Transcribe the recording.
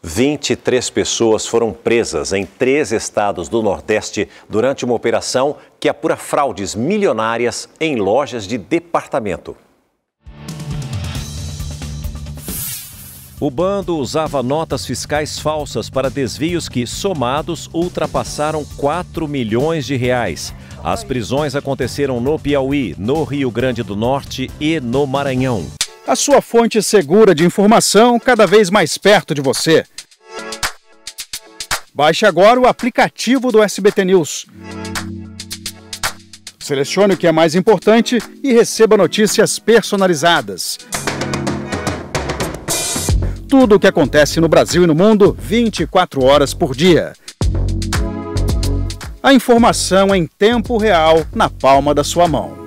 23 pessoas foram presas em 3 estados do Nordeste durante uma operação que apura fraudes milionárias em lojas de departamento. O bando usava notas fiscais falsas para desvios que, somados, ultrapassaram 4 milhões de reais. As prisões aconteceram no Piauí, no Rio Grande do Norte e no Maranhão. A sua fonte segura de informação cada vez mais perto de você. Baixe agora o aplicativo do SBT News. Selecione o que é mais importante e receba notícias personalizadas. Tudo o que acontece no Brasil e no mundo, 24 horas por dia. A informação em tempo real na palma da sua mão.